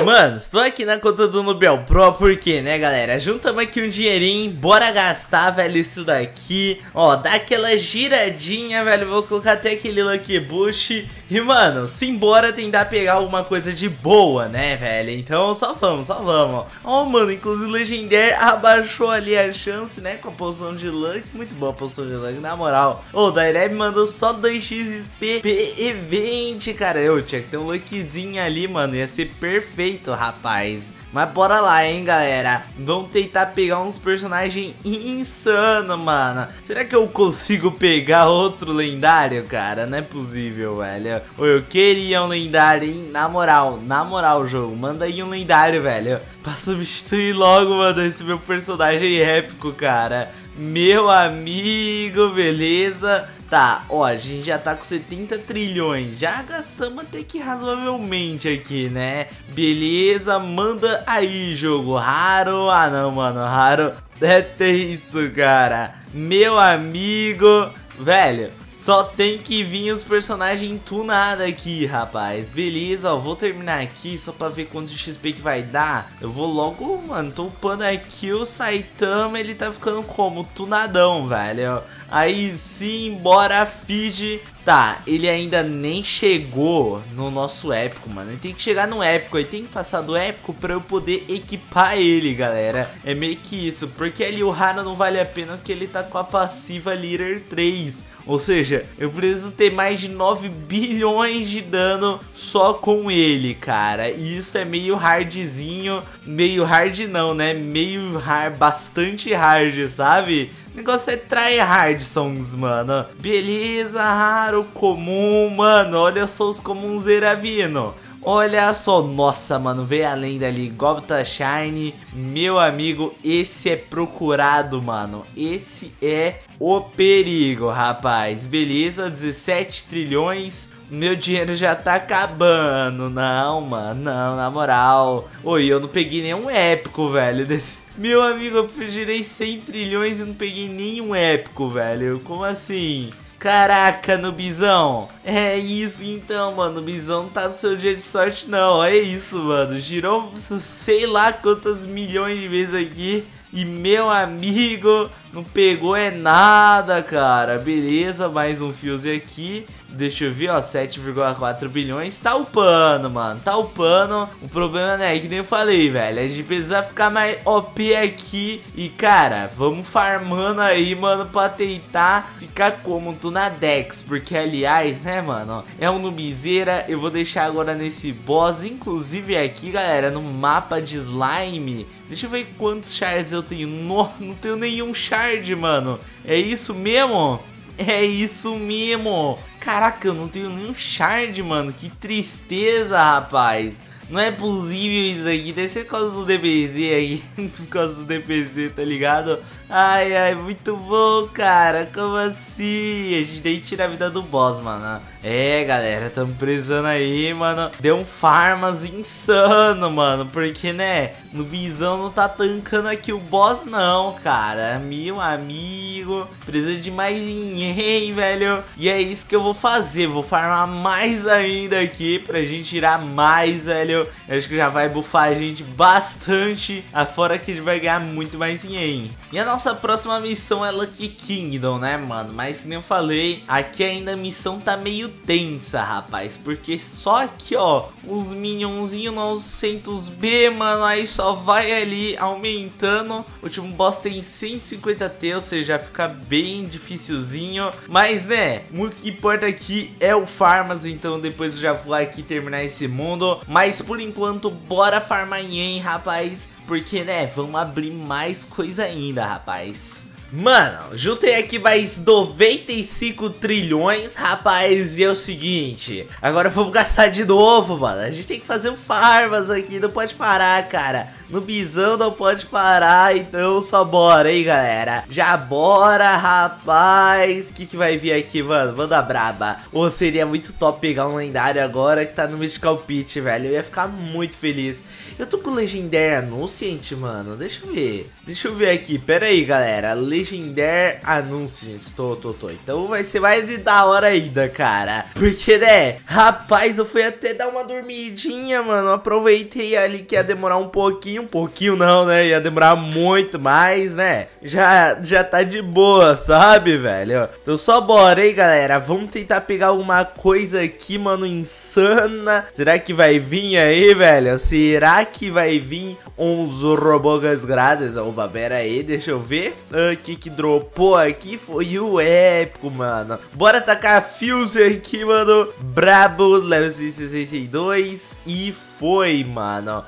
Mano, estou aqui na conta do Nubiel Pro porque, né, galera, juntamos aqui um dinheirinho, bora gastar, velho, isso daqui. Ó, dá aquela giradinha, velho, vou colocar até aquele Lucky Boost. E, mano, simbora tentar pegar alguma coisa de boa, né, velho. Então, só vamos, ó. Mano, inclusive o Legendary abaixou ali a chance, né, com a poção de Luck. Muito boa a poção de Luck, na moral. Ô, o Daireb mandou só 2x XP Event, cara. Eu tinha que ter um Luckzinho ali, mano, ia ser perfeito, rapaz. Mas bora lá, hein, galera. Vamos tentar pegar uns personagens insanos, mano. Será que eu consigo pegar outro lendário, cara? Não é possível, velho. Eu queria um lendário, hein? Na moral, jogo. Manda aí um lendário, velho. Pra substituir logo, mano, esse meu personagem épico, cara. Meu amigo, beleza? Tá, ó, a gente já tá com 70 trilhões. Já gastamos até que razoavelmente aqui, né? Beleza, manda aí, jogo. Raro. Ah, não, mano, raro. É isso, cara. Meu amigo. Velho, só tem que vir os personagens tunados aqui, rapaz. Beleza, ó, vou terminar aqui só pra ver quanto de XP que vai dar. Eu vou logo, mano, tô upando aqui o Saitama, ele tá ficando como? Tunadão, velho. Aí sim, bora feed. Tá, ele ainda nem chegou no nosso épico, mano. Ele tem que chegar no épico, ele tem que passar do épico pra eu poder equipar ele, galera. É meio que isso, porque ali o raro não vale a pena porque ele tá com a passiva Leader 3. Ou seja, eu preciso ter mais de 9 bilhões de dano só com ele, cara. E isso é meio hardzinho. Meio hard não, né? Meio hard, bastante hard, sabe? O negócio é tryhard songs, mano. Beleza, raro, comum, mano. Olha só os comuns vindo. Olha só, nossa, mano, veio a lenda ali, Gobta Shine, meu amigo, esse é procurado, mano, esse é o perigo, rapaz, beleza, 17 trilhões, meu dinheiro já tá acabando, não, mano, não, na moral, oi, eu não peguei nenhum épico, velho, desse... Meu amigo, eu girei 100 trilhões e não peguei nenhum épico, velho, como assim? Caraca, Nubizão. É isso então, mano. O Nubizão não tá no seu dia de sorte, não. É isso, mano. Girou sei lá quantas milhões de vezes aqui. E meu amigo, não pegou é nada, cara. Beleza, mais um fuse aqui. Deixa eu ver, ó, 7,4 bilhões. Tá upando, mano, tá upando. O problema, né, é que nem eu falei, velho, a gente precisa ficar mais OP aqui. E, cara, vamos farmando aí, mano, pra tentar ficar como tu na Dex. Porque, aliás, né, mano, é um nubizeira. Eu vou deixar agora nesse boss. Inclusive aqui, galera, no mapa de slime. Deixa eu ver quantos shards eu tenho. Não tenho nenhum shard, mano. É isso mesmo? É isso mesmo. Caraca, eu não tenho nenhum shard, mano. Que tristeza, rapaz. Não é possível isso aqui. Deve ser por causa do DBZ aí. Por causa do DBZ, tá ligado? Ai, ai, muito bom, cara. Como assim? A gente nem tira a vida do boss, mano. É, galera, tamo precisando aí, mano. Deu um farmas insano, mano. Porque, né, no Bizão não tá tancando aqui o boss, não, cara. Meu amigo. Precisa de mais ninguém, velho. E é isso que eu vou fazer. Vou farmar mais ainda aqui pra gente tirar mais, velho. Eu acho que já vai buffar a gente bastante. Afora que a gente vai ganhar muito mais dinheiro. E a nossa próxima missão é Lucky Kingdom, né, mano? Mas, como eu falei, aqui ainda a missão tá meio tensa, rapaz. Porque só aqui, ó, uns minionzinhos 900B, mano. Aí só vai ali aumentando. O último boss tem 150T, ou seja, fica bem dificilzinho. Mas, né, o que importa aqui é o farmas. Então depois eu já vou aqui terminar esse mundo. Mas por enquanto, bora farmar em, rapaz. Porque, né, vamos abrir mais coisa ainda, rapaz. Mano, juntei aqui mais 95 trilhões, rapaz, e é o seguinte, agora vamos gastar de novo, mano. A gente tem que fazer um farmas aqui, não pode parar, cara. No Bizão não pode parar, então só bora, hein, galera. Já bora, rapaz. O que vai vir aqui, mano? Manda braba. Ou seria muito top pegar um lendário agora que tá no Mystical Pit, velho. Eu ia ficar muito feliz. Eu tô com o Legendary Anunciant, mano. Deixa eu ver. Deixa eu ver aqui. Pera aí, galera. Legendary anúncio, gente. Tô. Então vai ser mais de da hora ainda, cara. Porque, né, rapaz, eu fui até dar uma dormidinha, mano. Aproveitei ali que ia demorar um pouquinho não, né? Ia demorar muito mais, né? Já tá de boa, sabe, velho? Então só bora, hein, galera. Vamos tentar pegar alguma coisa aqui, mano, insana. Será que vai vir aí, velho? Será que vai vir uns robôs grátis? Opa, pera aí, deixa eu ver. O que dropou aqui foi o épico, mano. Bora tacar Fuse aqui, mano. Brabo, level 62. E foi, mano.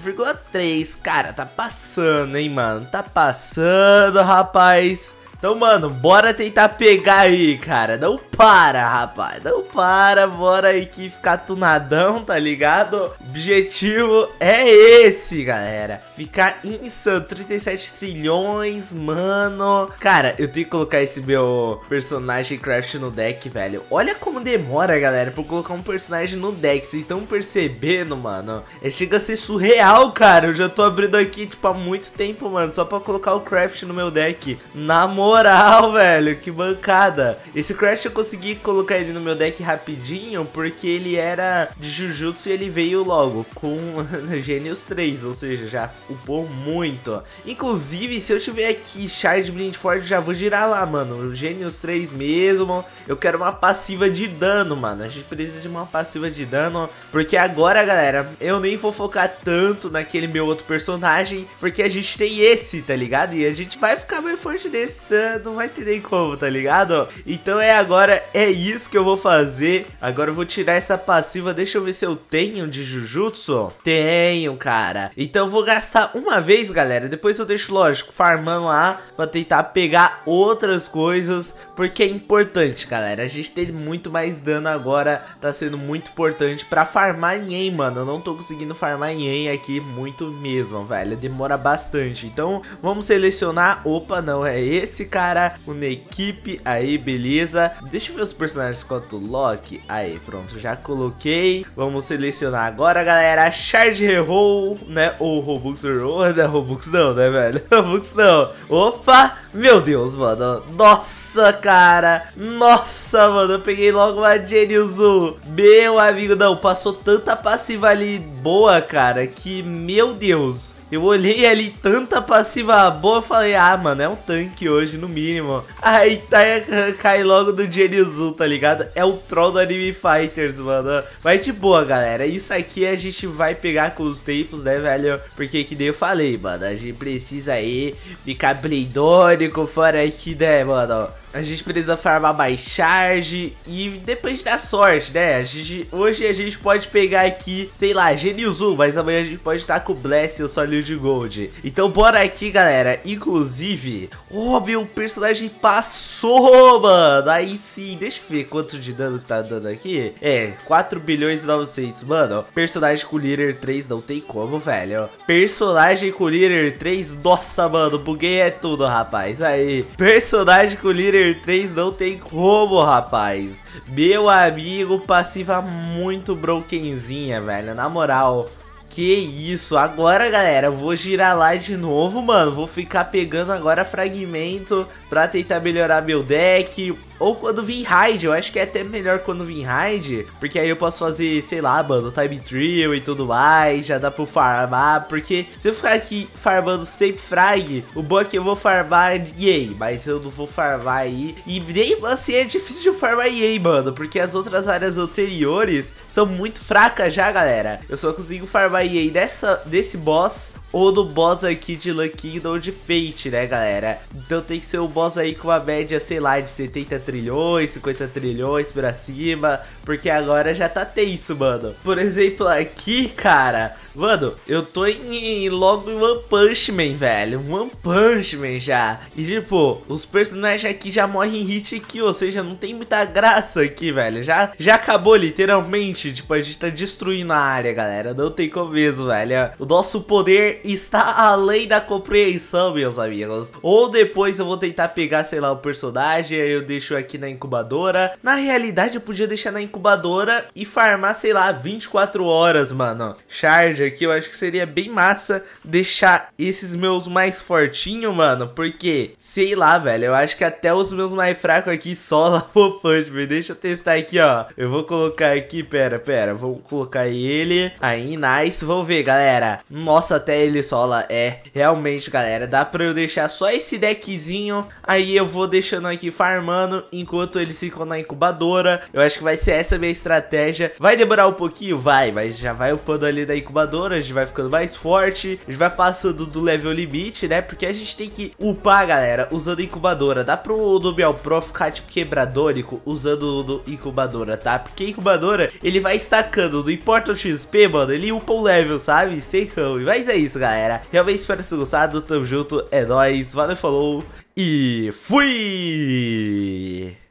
8,3. Cara, tá passando, hein, mano. Tá passando, rapaz. Então, mano, bora tentar pegar aí, cara. Não para, rapaz. Não para. Bora aí que ficar tunadão, tá ligado? Objetivo é esse, galera. Ficar insano. 37 trilhões, mano. Cara, eu tenho que colocar esse meu personagem craft no deck, velho. Olha como demora, galera, pra eu colocar um personagem no deck. Vocês estão percebendo, mano? Chega a ser surreal, cara. Eu já tô abrindo aqui, tipo, há muito tempo, mano. Só pra colocar o craft no meu deck. Na moral, velho, que bancada. Esse Crash eu consegui colocar ele no meu deck rapidinho, porque ele era de Jujutsu e ele veio logo com Gênios 3, ou seja, já upou muito. Inclusive, se eu tiver aqui Charge Blind Forte, já vou girar lá, mano. Gênios 3 mesmo. Eu quero uma passiva de dano, mano. A gente precisa de uma passiva de dano, porque agora, galera, eu nem vou focar tanto naquele meu outro personagem, porque a gente tem esse, tá ligado? E a gente vai ficar mais forte nesse, não vai ter nem como, tá ligado? Então agora é isso que eu vou fazer. Agora eu vou tirar essa passiva. Deixa eu ver se eu tenho de Jujutsu. Tenho, cara. Então eu vou gastar uma vez, galera. Depois eu deixo, lógico, farmando lá pra tentar pegar outras coisas, porque é importante, galera. A gente tem muito mais dano agora. Tá sendo muito importante pra farmar em EN, mano. Eu não tô conseguindo farmar em EN aqui muito mesmo, velho. Demora bastante. Então vamos selecionar. Opa, não é esse, cara. Uma equipe. Aí, beleza. Deixa eu ver os personagens quanto Loki. Aí, pronto, já coloquei. Vamos selecionar agora, galera. Charge Reroll, né? Ou Robux Reroll. Não, Robux não, né, velho? Robux não. Opa, meu Deus, mano. Nossa, cara. Nossa, mano. Eu peguei logo uma Geniusu. Meu amigo, não. Passou tanta passiva ali boa, cara, que, meu Deus. Eu olhei ali, tanta passiva boa, eu falei, ah, mano, é um tanque hoje, no mínimo. Aí cai logo do Geniusu, tá ligado? É o troll do Anime Fighters, mano. Vai de boa, galera. Isso aqui a gente vai pegar com os tempos, né, velho? Porque que nem eu falei, mano, a gente precisa aí ficar blindônico fora aqui, né, mano? A gente precisa farmar mais charge e depende da sorte, né? Hoje a gente pode pegar aqui, sei lá, Geniusu, mas amanhã a gente pode estar com o Bless e o Solid de Gold. Então bora aqui, galera. Inclusive, oh, meu personagem passou, mano. Aí sim, deixa eu ver quanto de dano que tá dando aqui. 4 bilhões e 900, mano. Personagem com Leader 3 não tem como, velho. Personagem com Leader 3, nossa, mano, buguei é tudo, rapaz. Aí, personagem com Leader 3 não tem como, rapaz. Meu amigo, passiva muito brokenzinha, velho. Na moral, que isso. Agora, galera, eu vou girar lá de novo, mano. Vou ficar pegando agora fragmento pra tentar melhorar meu deck. Ou quando vir raid, eu acho que é até melhor quando vir raid, porque aí eu posso fazer, sei lá, mano, time trio e tudo mais, já dá pra farmar, porque se eu ficar aqui farmando sempre frag, o bom é que eu vou farmar EA, mas eu não vou farmar aí, e nem assim é difícil de farmar EA, mano, porque as outras áreas anteriores são muito fracas já, galera. Eu só consigo farmar EA desse boss ou do boss aqui de Lucky Kingdom ou de Fate, né, galera? Então tem que ser o boss aí com uma média, sei lá, de 70 trilhões, 50 trilhões pra cima, porque agora já tá tenso, mano. Por exemplo, aqui, cara, mano, eu tô logo em One Punch Man, velho. One Punch Man já. E tipo, os personagens aqui já morrem em hit kill, ou seja, não tem muita graça aqui, velho. Já acabou literalmente, tipo, a gente tá destruindo a área, galera. Não tem como mesmo, velho. O nosso poder está além da compreensão, meus amigos. Ou depois eu vou tentar pegar, sei lá, o personagem, aí eu deixo aqui na incubadora. Na realidade, eu podia deixar na incubadora e farmar, sei lá, 24 horas, mano. Charge hard aqui, eu acho que seria bem massa deixar esses meus mais fortinhos, mano. Porque, sei lá, velho, eu acho que até os meus mais fracos aqui sola o punch. Deixa eu testar aqui, ó. Eu vou colocar aqui, pera, vou colocar ele. Aí, nice, vamos ver, galera. Nossa, até ele sola, realmente, galera, dá pra eu deixar só esse deckzinho. Aí eu vou deixando aqui farmando enquanto eles ficam na incubadora. Eu acho que vai ser essa a minha estratégia. Vai demorar um pouquinho? Vai, mas já vai upando ali da incubadora, a gente vai ficando mais forte, a gente vai passando do level limite, né? Porque a gente tem que upar, galera, usando incubadora. Dá pro do Biel Pro ficar tipo quebradônico usando do incubadora, tá? Porque incubadora, ele vai estacando, não importa o XP, mano, ele upa o level, sabe? Sem cão. Mas é isso, galera. Realmente espero que vocês tenham gostado, tamo junto, é nóis, valeu, falou e fui!